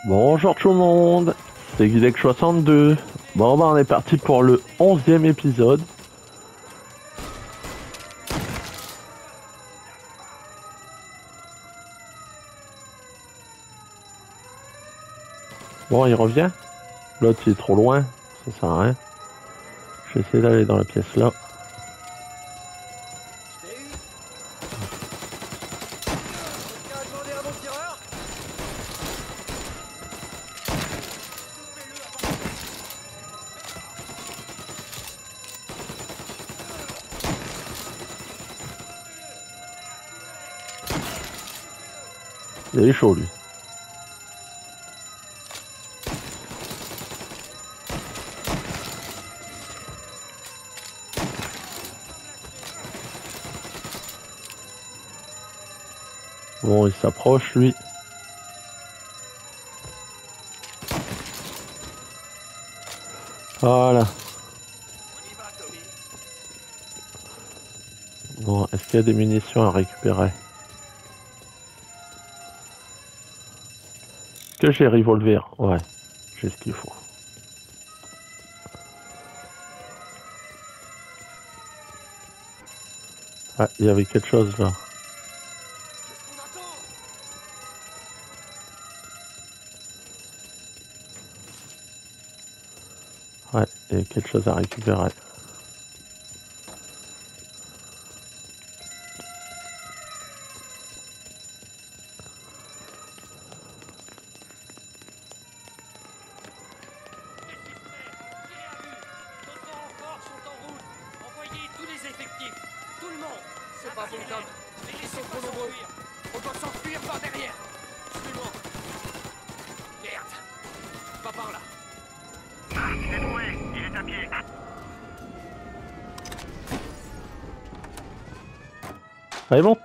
Bonjour tout le monde, c'est Guidec62. Bon bah on est parti pour le 11e épisode. Bon il revient. L'autre il est trop loin, ça sert à rien. Je vais essayer d'aller dans la pièce là. Il est chaud lui. Bon il s'approche lui. Voilà. Bon, est-ce qu'il y a des munitions à récupérer? Que j'ai revolver? Ouais, j'ai ce qu'il faut. Ah, il y avait quelque chose là. Ouais, il y a quelque chose à récupérer. Allez, monte.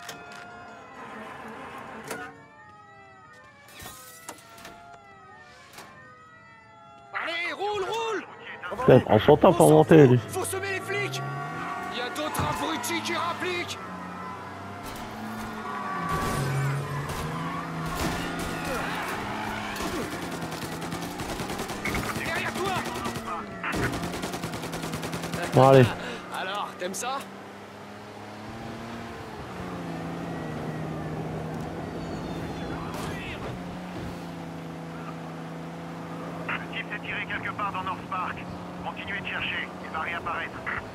Allez, roule, roule. Putain, prends son temps pour monter, lui. Faut semer les flics. Il y a d'autres abrutis qui rappliquent. Derrière toi. Bon, allez. Alors, t'aimes ça? Le type s'est tiré quelque part dans North Park. Continuez de chercher, il va réapparaître.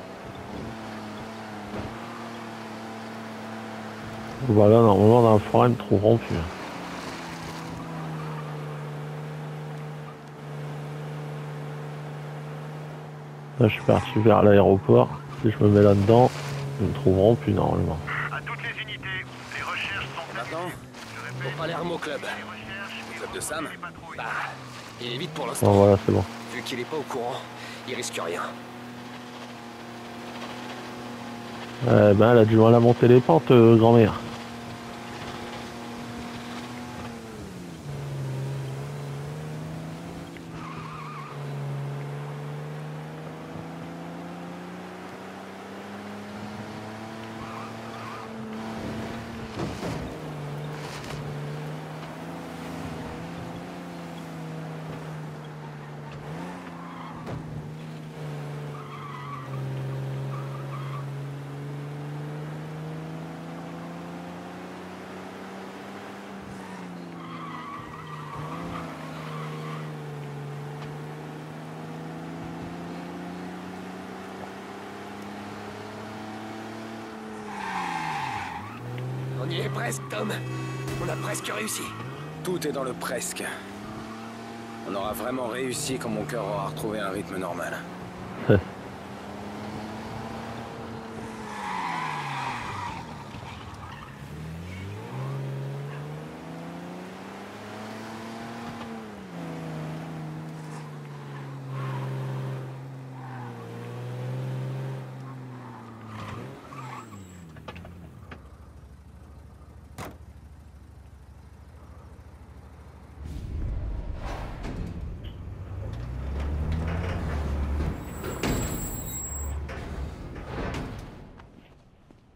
Voilà, normalement dans la forêt, ils me trouveront plus. Là, je suis parti vers l'aéroport. Si je me mets là-dedans, ils me trouveront plus normalement. À toutes les unités, les recherches sont Maintenant, faut pas l'air au club. Le club de Sam? Bah, il est vite pour Bon, l'instant. voilà, c'est bon. Vu qu'il est pas au courant, il risque rien. Ben, elle a du mal à monter les pentes, grand-mère. On y est presque, Tom. On a presque réussi. Tout est dans le presque. On aura vraiment réussi quand mon cœur aura retrouvé un rythme normal.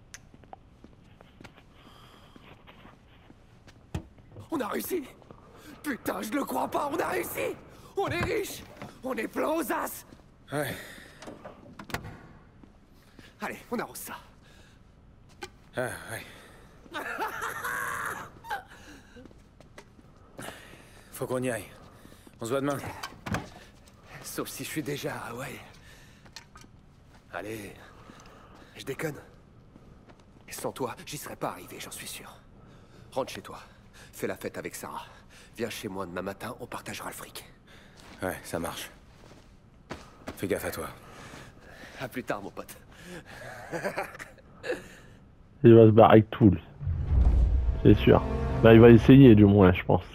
On a réussi. Putain, je le crois pas, on a réussi! On est riche! On est plein aux as! Ouais, Allez, on arrose ça. ah, ouais. Faut qu'on y aille. On se voit demain. Sauf si je suis déjà à Hawaï. Allez, je déconne. Et sans toi, j'y serais pas arrivé, j'en suis sûr. Rentre chez toi. Fais la fête avec Sarah. Viens chez moi demain matin, on partagera le fric. Ouais, ça marche. Fais gaffe à toi. À plus tard, mon pote. Il va se barrer avec tout, lui. C'est sûr. Bah, il va essayer, du moins, je pense.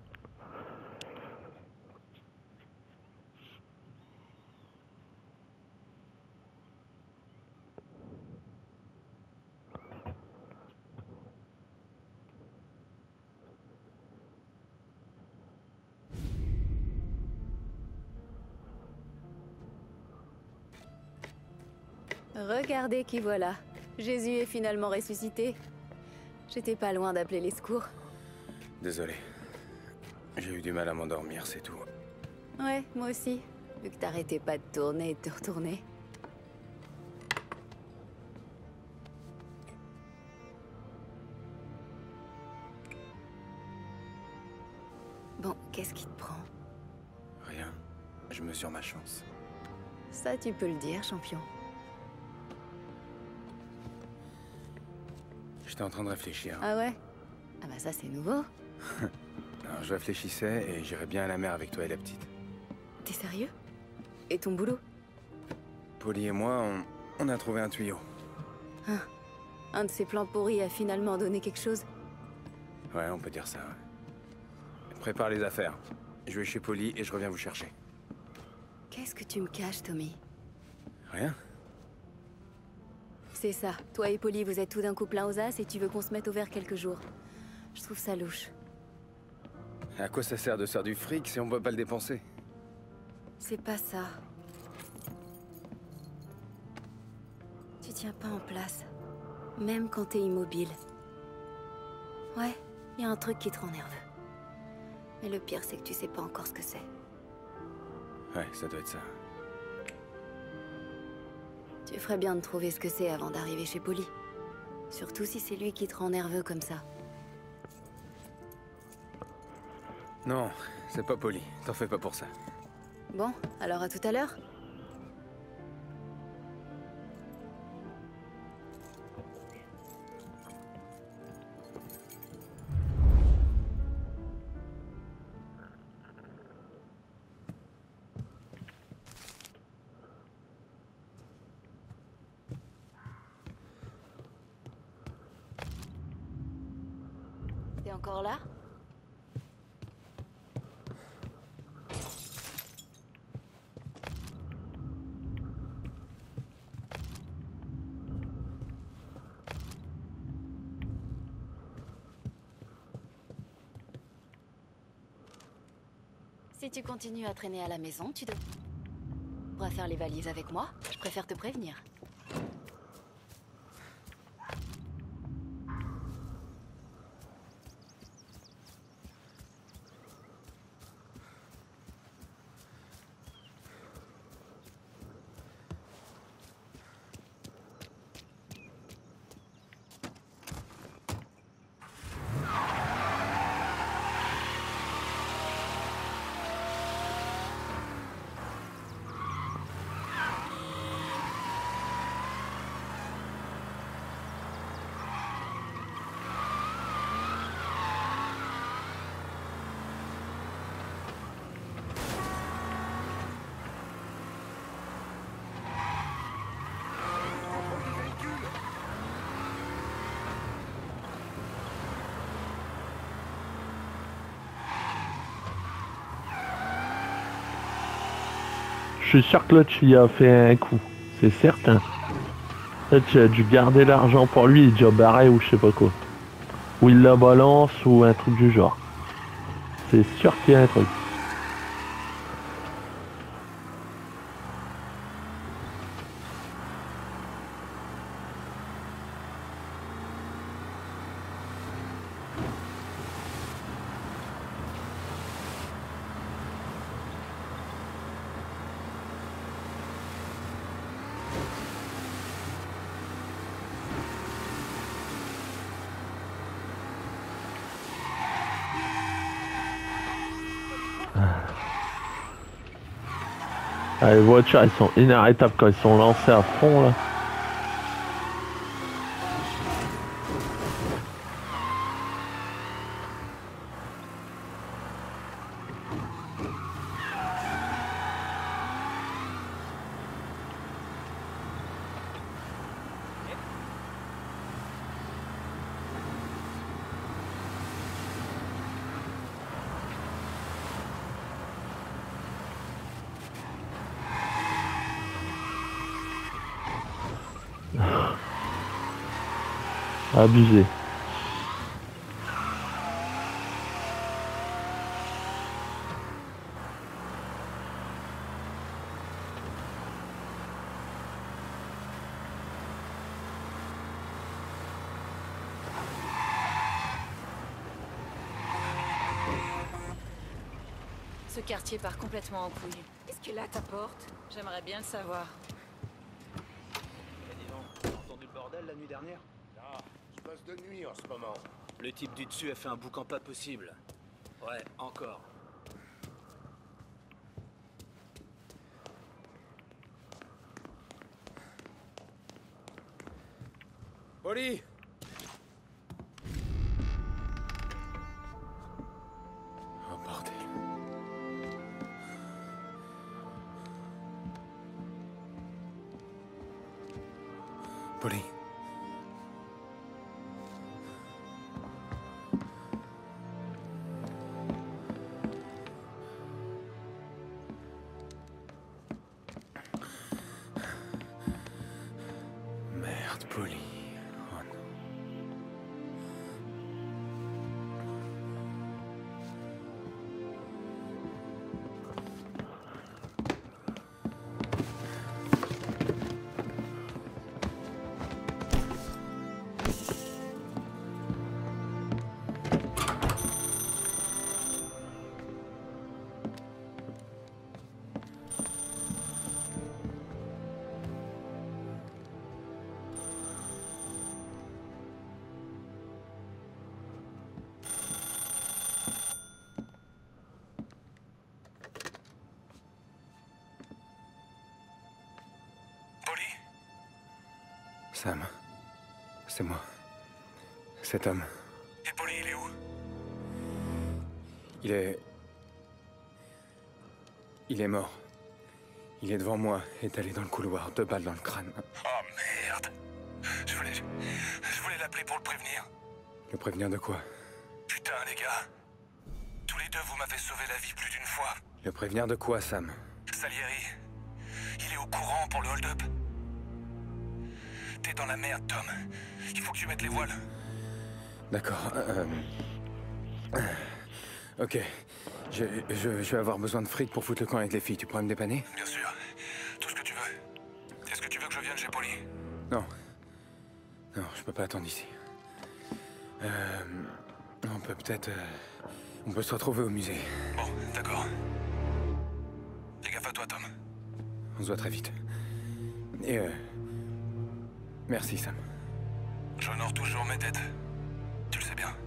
Regardez qui voilà. Jésus est finalement ressuscité. J'étais pas loin d'appeler les secours. Désolé. J'ai eu du mal à m'endormir, c'est tout. Ouais, moi aussi. Vu que t'arrêtais pas de tourner et de te retourner. Bon, qu'est-ce qui te prend? Rien. Je mesure ma chance. Ça, tu peux le dire, champion. J'étais en train de réfléchir. Ah ouais? Ah bah ça, c'est nouveau. Alors, je réfléchissais et j'irais bien à la mer avec toi et la petite. T'es sérieux? Et ton boulot? Polly et moi, on a trouvé un tuyau. Un de ces plans pourris a finalement donné quelque chose? Ouais, on peut dire ça, ouais. Prépare les affaires. Je vais chez Polly et je reviens vous chercher. Qu'est-ce que tu me caches, Tommy? Rien? C'est ça. Toi et Polly, vous êtes tout d'un coup plein aux as et tu veux qu'on se mette au vert quelques jours. Je trouve ça louche. À quoi ça sert de se faire du fric si on peut pas le dépenser? C'est pas ça. Tu tiens pas en place. Même quand t'es immobile. Ouais, y a un truc qui te rend nerveux. Mais le pire, c'est que tu sais pas encore ce que c'est. Ouais, ça doit être ça. Tu ferais bien de trouver ce que c'est avant d'arriver chez Polly. Surtout si c'est lui qui te rend nerveux comme ça. Non, c'est pas Polly. T'en fais pas pour ça. Bon, alors à tout à l'heure. T'es encore là? Si tu continues à traîner à la maison, tu devras faire les valises avec moi. Je préfère te prévenir. Je suis sûr que l'autre il a fait un coup, c'est certain. Là, tu as dû garder l'argent pour lui, il est déjà barré ou je sais pas quoi. Ou il la balance ou un truc du genre. C'est sûr qu'il y a un truc. Ah, les voitures, elles sont inarrêtables quand ils sont lancés à fond là. Abusé. Ce quartier part complètement en couille. Qu'est-ce que là ta porte? J'aimerais bien le savoir. Eh dis donc, t'as entendu le bordel la nuit dernière? Ah, je passe de nuit en ce moment. Le type du dessus a fait un boucan pas possible. Ouais, encore. Polly! Oh bordel. Polly. Merde, Polly. Oh non. Sam, c'est moi. Cet homme. Et Polly, il est où? Il est mort. Il est devant moi, étalé dans le couloir, 2 balles dans le crâne. Oh merde. Je voulais l'appeler pour le prévenir. Le prévenir de quoi? Putain, les gars. Tous les deux, vous m'avez sauvé la vie plus d'une fois. Le prévenir de quoi, Sam? Salieri, il est au courant pour le hold-up. T'es dans la merde, Tom. Il faut que tu mettes les voiles. D'accord. Ok. Je vais avoir besoin de fric pour foutre le camp avec les filles. Tu pourrais me dépanner? Bien sûr. Tout ce que tu veux. Est-ce que tu veux que je vienne chez Polly? Non. Non, je peux pas attendre ici. On peut peut-être... on peut se retrouver au musée. Bon, d'accord. Fais gaffe à toi, Tom. On se voit très vite. Et merci, Sam. J'honore toujours mes dettes. Tu le sais bien.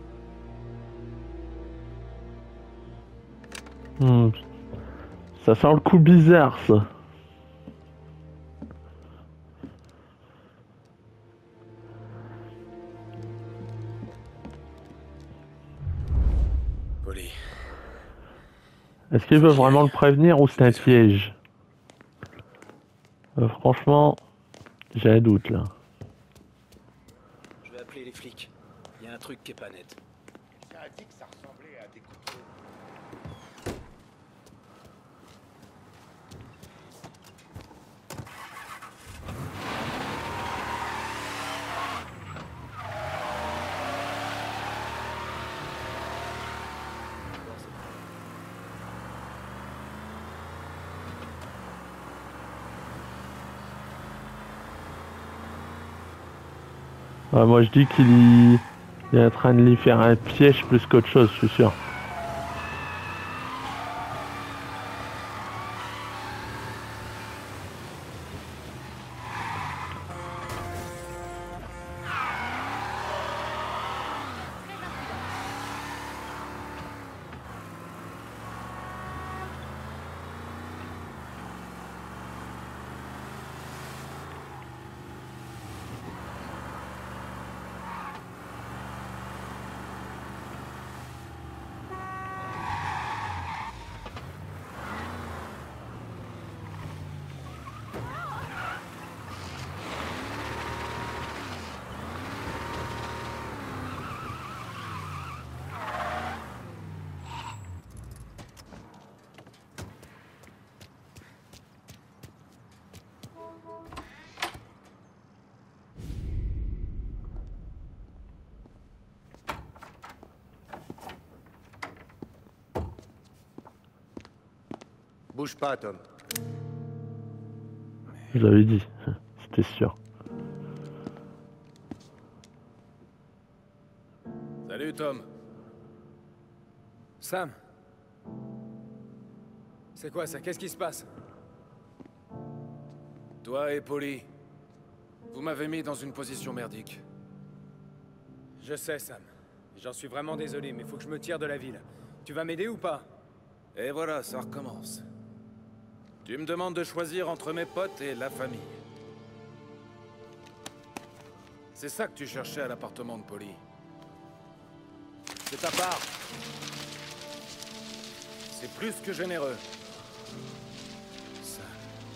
Ça sent le coup bizarre, ça. Polly. Est-ce qu'il veut vraiment le prévenir ou c'est un piège? Franchement, j'ai un doute là. Je vais appeler les flics. Il y a un truc qui est pas net. Quelqu'un a dit que ça ressemblait à des coups de feu. Ouais, moi je dis qu'il est en train de lui faire un piège plus qu'autre chose, je suis sûr. Bouge pas, Tom. Je l'avais dit, c'était sûr. Salut, Tom. Sam. C'est quoi ça? Qu'est-ce qui se passe? Toi et Polly, vous m'avez mis dans une position merdique. Je sais, Sam. J'en suis vraiment désolé, mais faut que je me tire de la ville. Tu vas m'aider ou pas? Et voilà, ça recommence. Tu me demandes de choisir entre mes potes et la famille. C'est ça que tu cherchais à l'appartement de Polly. C'est ta part. C'est plus que généreux. Ça.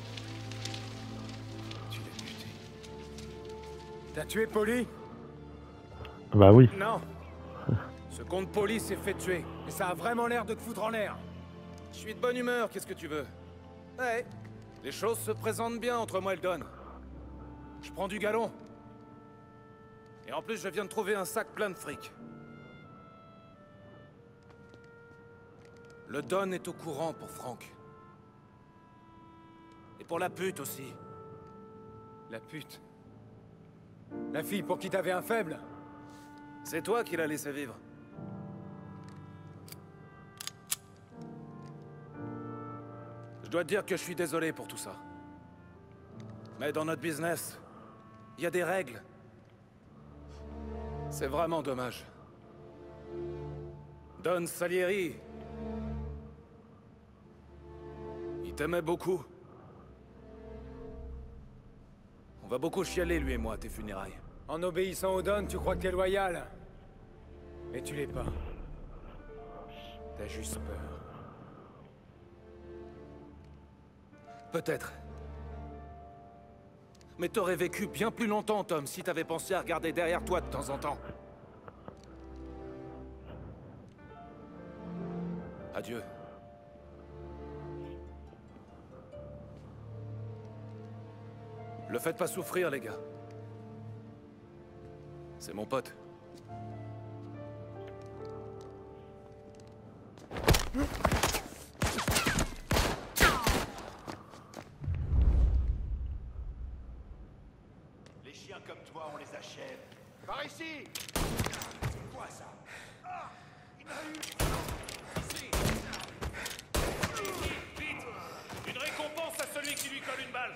Tu l'as buté. T'as tué Polly? Bah oui. Non. Ce compte Polly s'est fait tuer. Et ça a vraiment l'air de te foutre en l'air. Je suis de bonne humeur, qu'est-ce que tu veux? Ouais. Les choses se présentent bien entre moi et le Don. Je prends du galon. Et en plus, je viens de trouver un sac plein de fric. Le Don est au courant pour Frank. Et pour la pute aussi. La pute. La fille pour qui t'avais un faible. C'est toi qui l'as laissé vivre. Je dois te dire que je suis désolé pour tout ça. Mais dans notre business, il y a des règles. C'est vraiment dommage. Don Salieri, il t'aimait beaucoup. On va beaucoup chialer, lui et moi, à tes funérailles. En obéissant au Don, tu crois que t'es loyal. Mais tu l'es pas. T'as juste peur. Peut-être. Mais t'aurais vécu bien plus longtemps, Tom, si t'avais pensé à regarder derrière toi de temps en temps. Adieu. Le faites pas souffrir, les gars. C'est mon pote. Les chiens comme toi, on les achève. Par ici! Quoi ça? Ah! Il m'a eu! Ici! Vite! Une récompense à celui qui lui colle une balle!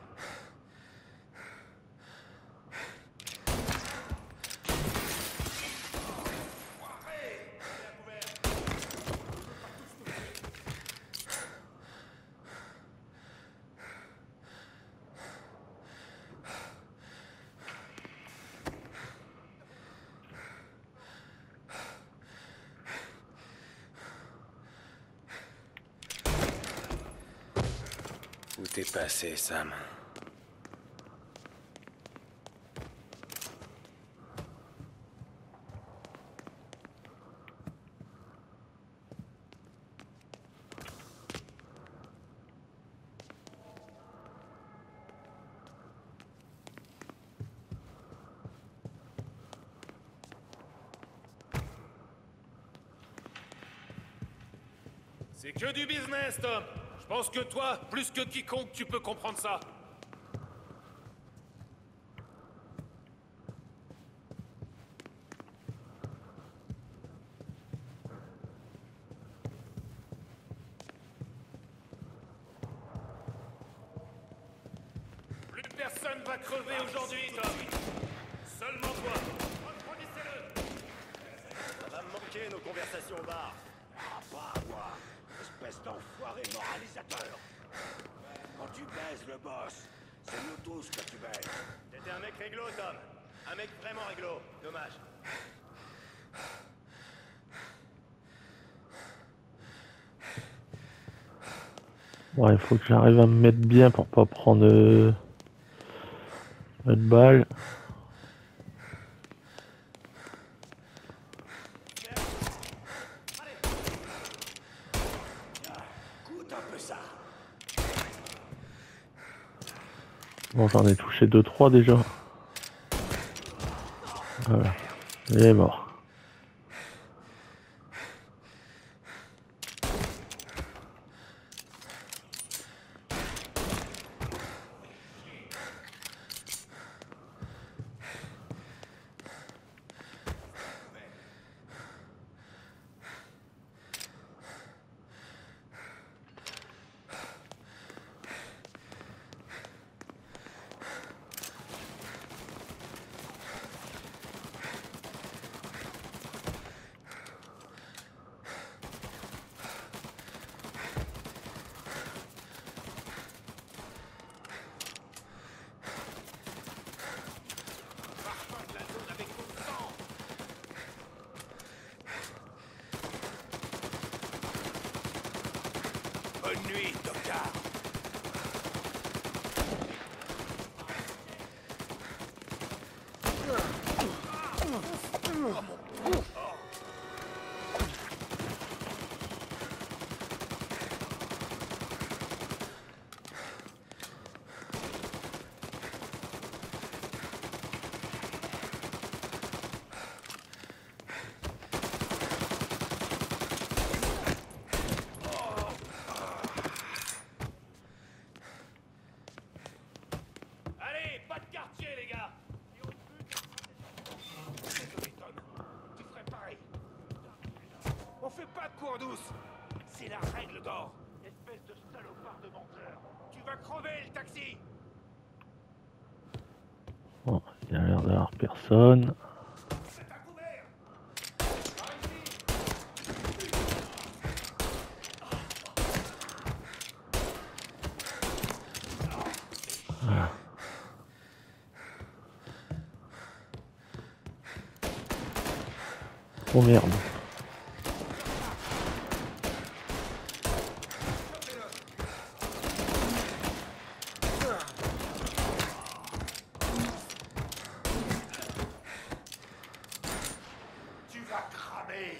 Où t'es passé, Sam? C'est que du business, Tom. Je pense que toi, plus que quiconque, tu peux comprendre ça. Plus personne va crever aujourd'hui, Tom. Seulement toi. Reproduisez-le. Ça va me manquer nos conversations au bar. Ah, pas moi. Espèce d'enfoiré moralisateur. Quand tu baises le boss, c'est nous tous que tu baises. T'étais un mec réglo, Tom. Un mec vraiment réglo. Dommage. Bon, il faut que j'arrive à me mettre bien pour pas prendre de balles. Bon, j'en ai touché 2-3 déjà. Voilà, il est mort. Bonne nuit, docteur. Allez, pas de quartier, les gars. Désolé, Tom. Tu ferais pareil. On fait pas de cours douce. C'est la règle d'or. Espèce de salopard de menteur. Tu vas crever, le taxi. Bon, il a l'air d'avoir personne. C'est à couvert. Oh merde. Tu vas cramer.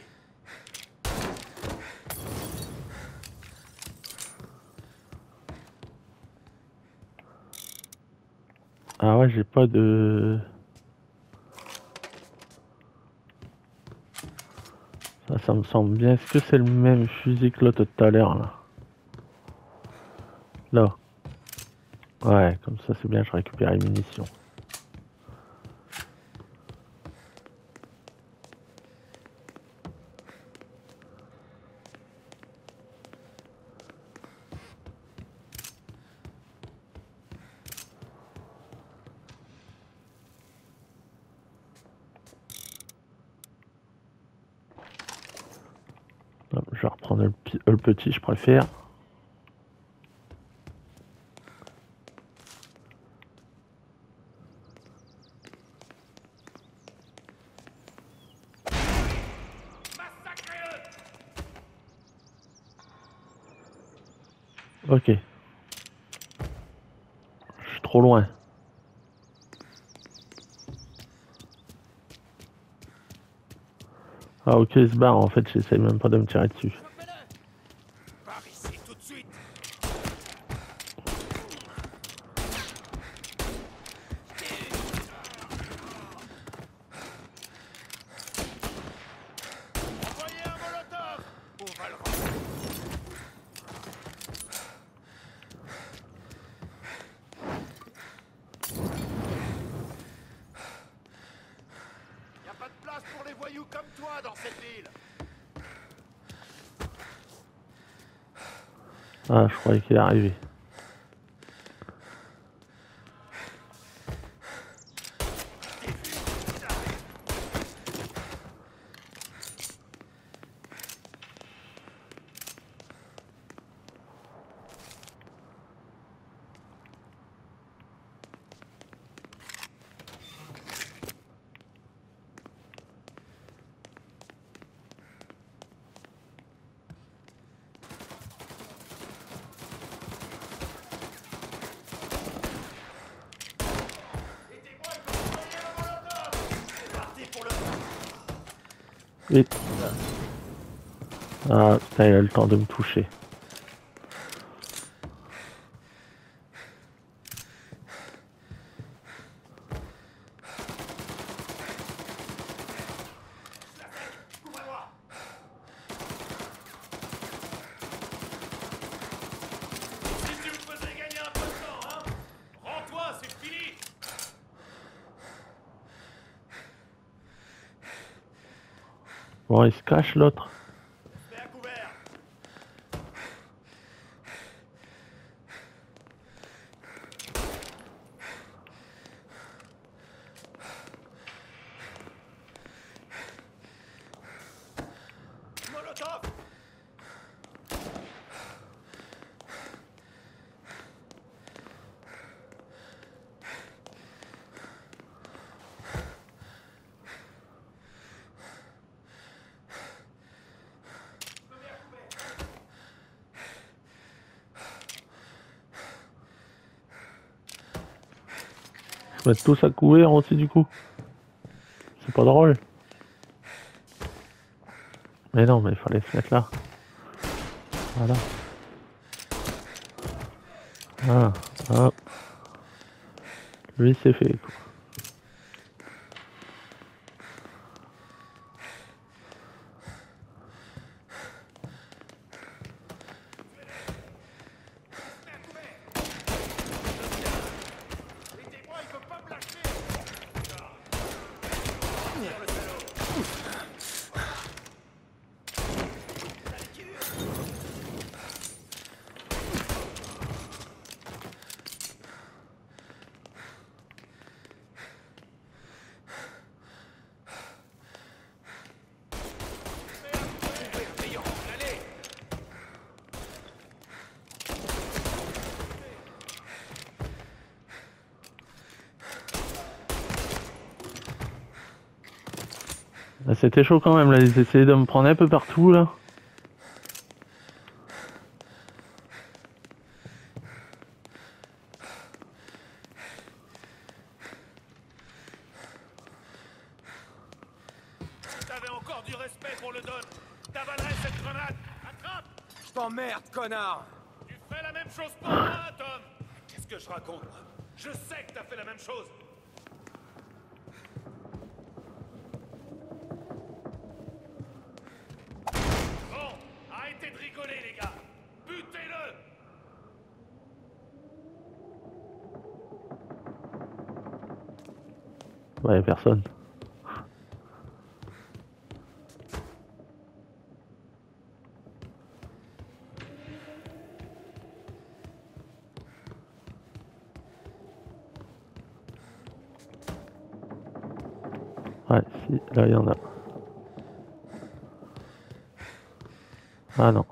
Ah ouais, j'ai pas de... Ça me semble bien. Est-ce que c'est le même fusil que l'autre tout à l'heure, là? Là. Ouais, comme ça c'est bien, je récupère les munitions. Hop, je vais reprendre le petit, je préfère. Ok. Je suis trop loin. Ah ok, il se barre en fait, j'essaye même pas de me tirer dessus. Par ici tout de suite. Envoyez un molotov. On va le rendre. Y a pas de place pour les voyous comme toi dans cette ville. Ah, je croyais qu'il est arrivé. Vite. Ah putain, il a le temps de me toucher. Si tu me faisais gagner un peu de temps, hein. Rends-toi, c'est fini. Bon, il se cache l'autre. Mets à couvert. Molotov. se mettre tous à couvert aussi du coup. C'est pas drôle. Mais non, mais il fallait se mettre là. Voilà. Voilà. Hop. Lui c'est fait quoi. C'était chaud quand même là, ils essayaient de me prendre un peu partout là. T'avais encore du respect pour le Don. T'avalerais cette grenade. Attrape! Je t'emmerde, connard! Tu ferais la même chose pour moi, Tom. Qu'est-ce que je raconte, moi? Je sais que t'as fait la même chose. Bon, arrêtez de rigoler, les gars. Butez-le! Ouais, y'a personne. Ouais, si, là il y en a. Ah non.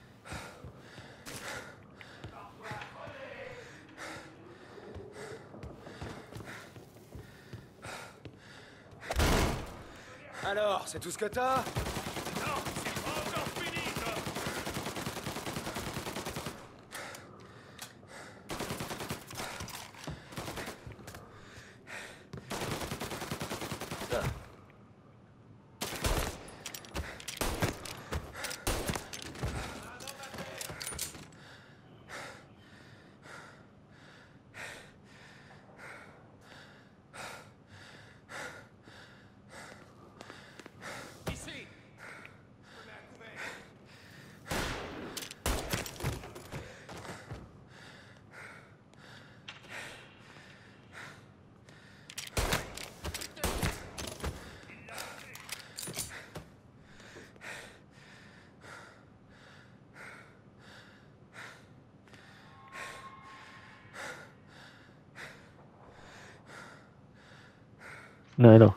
Alors, c'est tout ce que t'as? Non, c'est pas encore fini, Tom. Ici. Non, non.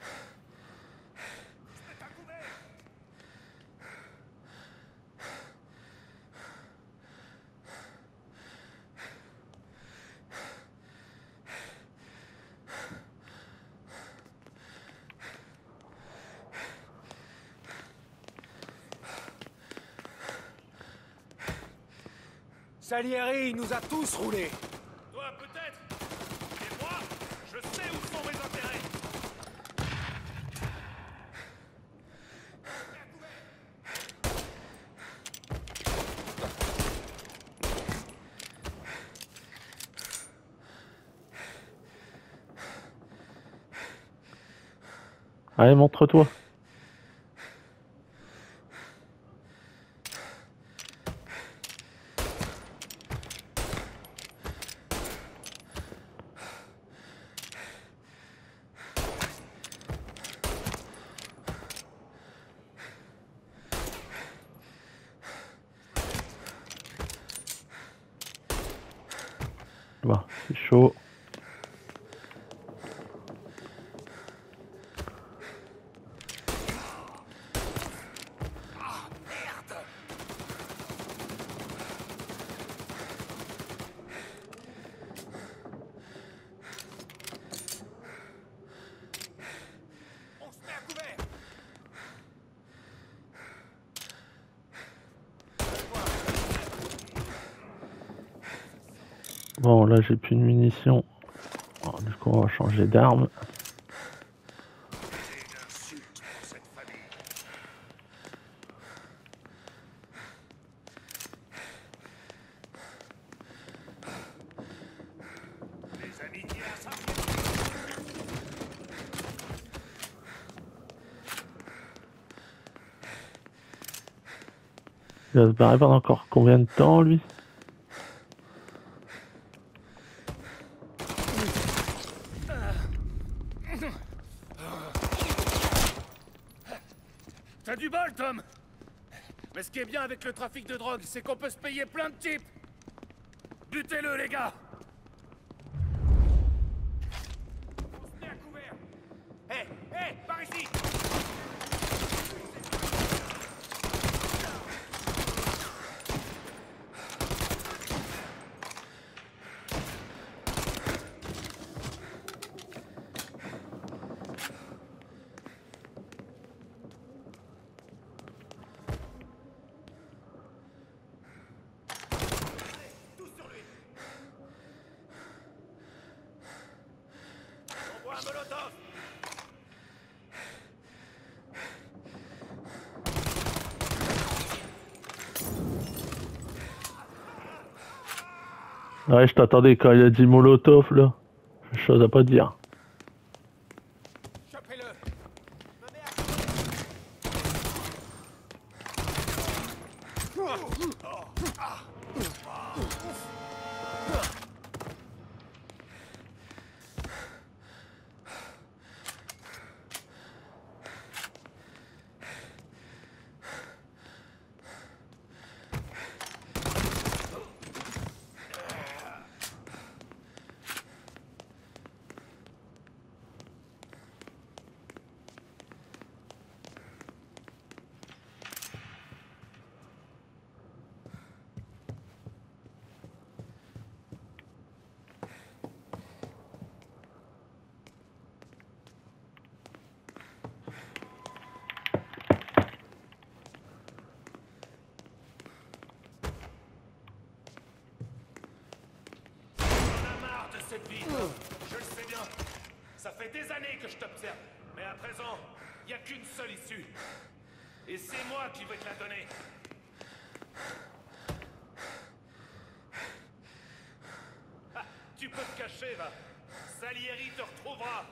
Salieri, il nous a tous roulés! Toi, peut-être. Et moi, je sais où sont mes intérêts. Allez, montre-toi. Bon, c'est chaud. On se met à couvert! Bon, là j'ai plus de munitions. Oh, du qu'on va changer d'arme. C'est une insulte pour cette famille. Les amitiés à sa Il va se barrer pendant encore combien de temps, lui? T'as du bol, Tom. Mais ce qui est bien avec le trafic de drogue, c'est qu'on peut se payer plein de types. Butez-le, les gars. On se met à couvert. Hé, hé, par ici. Envoie un molotov. Ouais, je t'attendais quand il a dit Molotov, là. Chose à pas dire. Chopez-le. Cette vie, je le sais bien. Ça fait des années que je t'observe. Mais à présent, il n'y a qu'une seule issue. Et c'est moi qui vais te la donner. Ah, tu peux te cacher, va. Salieri te retrouvera.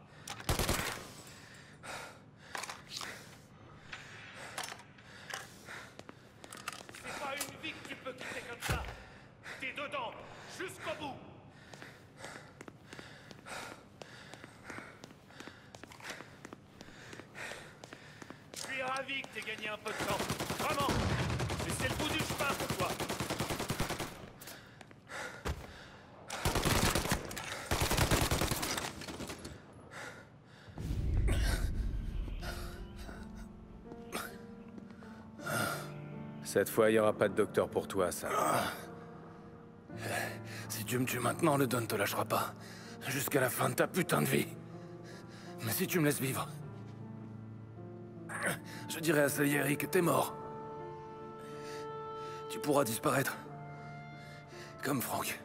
C'est pas une vie que tu peux quitter comme ça. T'es dedans, jusqu'au bout. Je suis ravi que t'aies gagné un peu de temps. Vraiment. Mais c'est le bout du chemin pour toi. Cette fois, il n'y aura pas de docteur pour toi, ça. Si tu me tues maintenant, le Don te lâchera pas. Jusqu'à la fin de ta putain de vie. Mais si tu me laisses vivre, je dirai à Salieri que t'es mort. Tu pourras disparaître. Comme Frank.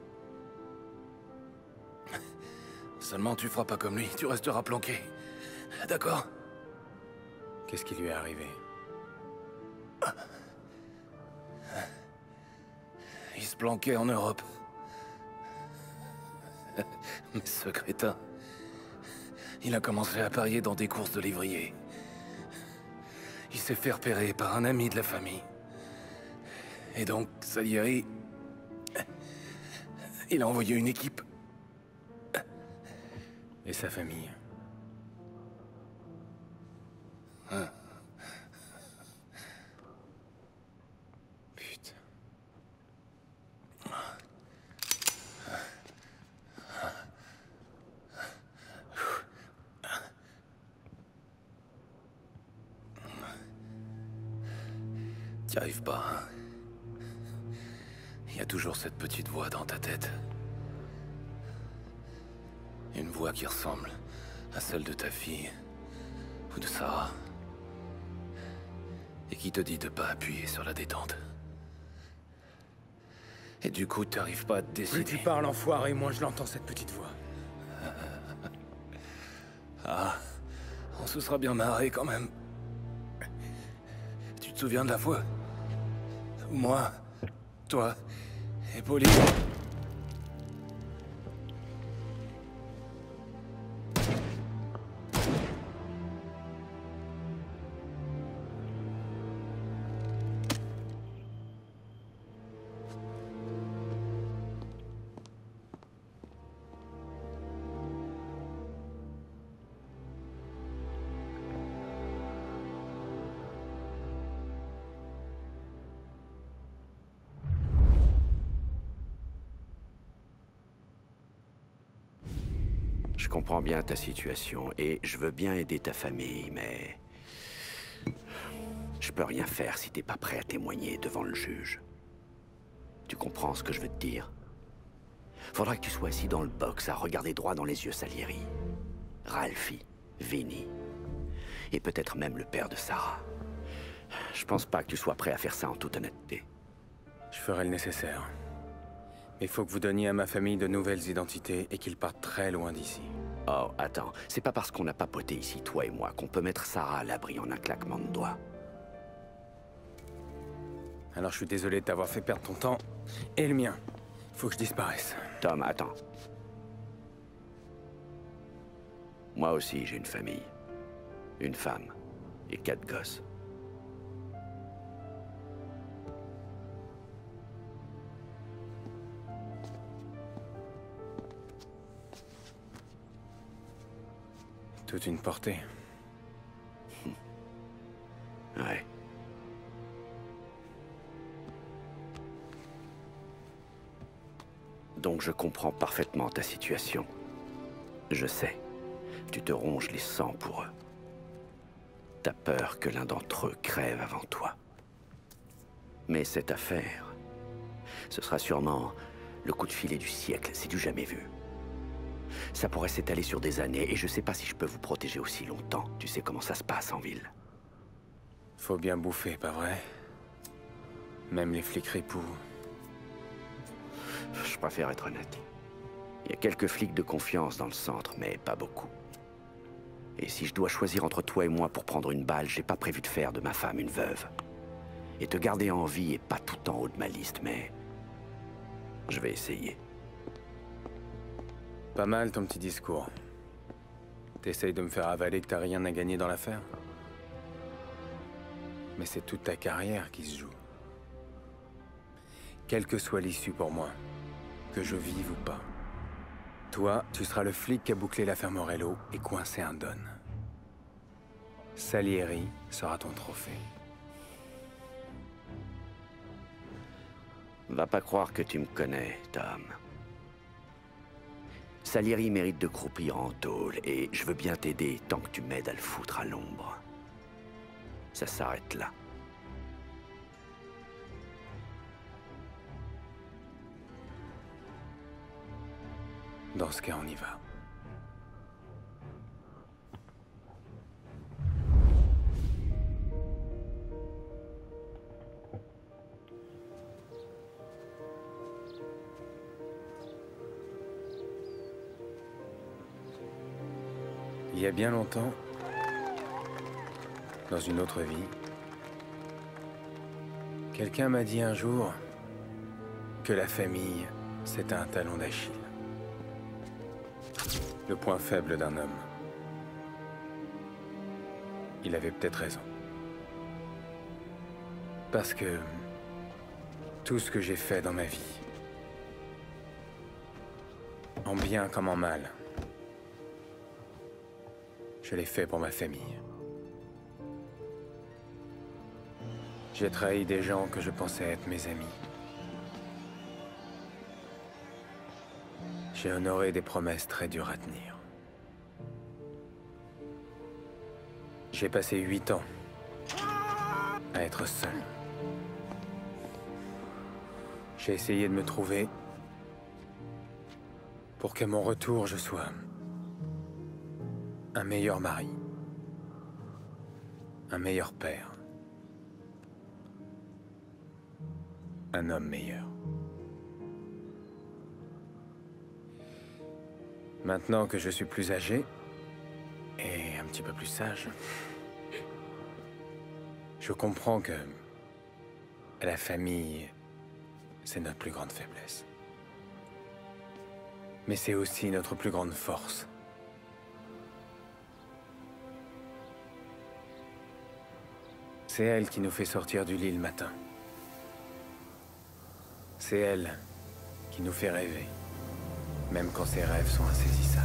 Seulement tu feras pas comme lui, tu resteras planqué. D'accord? Qu'est-ce qui lui est arrivé? Il se planquait en Europe. Mais ce crétin, il a commencé à parier dans des courses de lévrier. Il s'est fait repérer par un ami de la famille. Et donc, Salieri, il a envoyé une équipe. Et sa famille? Putain. T'y arrives pas, hein? Il y a toujours cette petite voix dans ta tête. Une voix qui ressemble à celle de ta fille, ou de Sarah. Et qui te dit de pas appuyer sur la détente. Et du coup, t'arrives pas à te décider. Plus tu parles, enfoiré, moins je l'entends, cette petite voix. Ah, on se sera bien marré quand même. Tu te souviens de la fois? Moi, toi et Pauline. Je comprends bien ta situation et je veux bien aider ta famille, mais... je peux rien faire si t'es pas prêt à témoigner devant le juge. Tu comprends ce que je veux te dire? Faudra que tu sois assis dans le box à regarder droit dans les yeux Salieri, Ralphie, Vinny, et peut-être même le père de Sarah. Je pense pas que tu sois prêt à faire ça en toute honnêteté. Je ferai le nécessaire. Il faut que vous donniez à ma famille de nouvelles identités et qu'ils partent très loin d'ici. Oh, attends, c'est pas parce qu'on n'a pas poté ici, toi et moi, qu'on peut mettre Sarah à l'abri en un claquement de doigts. Alors je suis désolé de t'avoir fait perdre ton temps et le mien. Faut que je disparaisse. Tom, attends. Moi aussi, j'ai une famille. Une femme et 4 gosses. Toute une portée. Ouais. Donc je comprends parfaitement ta situation. Je sais. Tu te ronges les sangs pour eux. T'as peur que l'un d'entre eux crève avant toi. Mais cette affaire, ce sera sûrement le coup de filet du siècle, c'est du jamais vu. Ça pourrait s'étaler sur des années, et je sais pas si je peux vous protéger aussi longtemps. Tu sais comment ça se passe en ville. Faut bien bouffer, pas vrai? Même les flics ripoux. Je préfère être honnête. Il y a quelques flics de confiance dans le centre, mais pas beaucoup. Et si je dois choisir entre toi et moi pour prendre une balle, j'ai pas prévu de faire de ma femme une veuve. Et te garder en vie est pas tout en haut de ma liste, mais... je vais essayer. Pas mal ton petit discours. T'essayes de me faire avaler que t'as rien à gagner dans l'affaire? Mais c'est toute ta carrière qui se joue. Quelle que soit l'issue pour moi, que je vive ou pas. Toi, tu seras le flic qui a bouclé l'affaire Morello et coincé un Don. Salieri sera ton trophée. Va pas croire que tu me connais, Tom. Salieri mérite de croupir en tôle, et je veux bien t'aider tant que tu m'aides à le foutre à l'ombre. Ça s'arrête là. Dans ce cas, on y va. Il y a bien longtemps, dans une autre vie, quelqu'un m'a dit un jour que la famille, c'est un talon d'Achille. Le point faible d'un homme. Il avait peut-être raison. Parce que tout ce que j'ai fait dans ma vie, en bien comme en mal, je l'ai fait pour ma famille. J'ai trahi des gens que je pensais être mes amis. J'ai honoré des promesses très dures à tenir. J'ai passé 8 ans à être seul. J'ai essayé de me trouver pour qu'à mon retour, je sois un meilleur mari, un meilleur père, un homme meilleur. Maintenant que je suis plus âgé petit peu plus sage. Je comprends que la famille, c'est notre plus grande faiblesse. Mais c'est aussi notre plus grande force. C'est elle qui nous fait sortir du lit le matin. C'est elle qui nous fait rêver, même quand ses rêves sont insaisissables.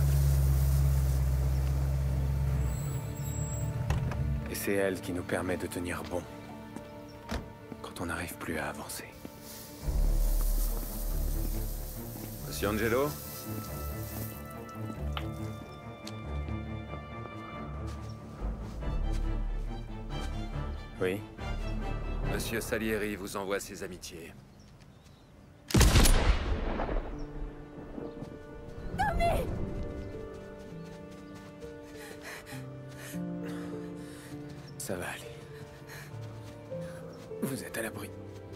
Et c'est elle qui nous permet de tenir bon quand on n'arrive plus à avancer. Monsieur Angelo? Oui? Monsieur Salieri vous envoie ses amitiés. Ça va aller. Vous êtes à l'abri.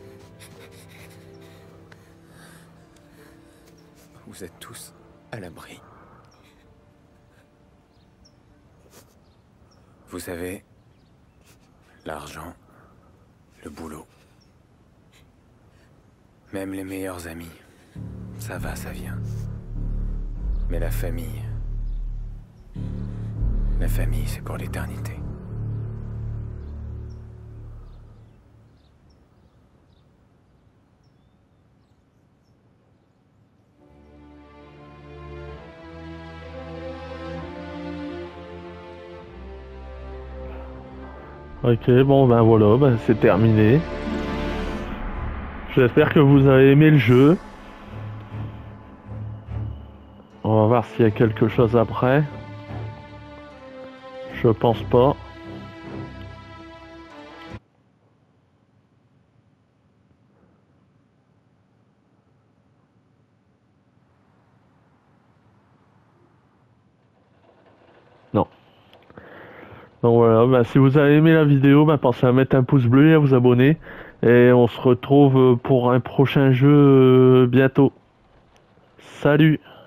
Vous êtes tous à l'abri. Vous savez, l'argent, le boulot, même les meilleurs amis, ça va, ça vient. Mais la famille, c'est pour l'éternité. Ok, bon ben voilà, ben c'est terminé. J'espère que vous avez aimé le jeu. On va voir s'il y a quelque chose après. Je pense pas. Non. Donc voilà, bah, si vous avez aimé la vidéo, bah, pensez à mettre un pouce bleu et à vous abonner. Et on se retrouve pour un prochain jeu bientôt. Salut!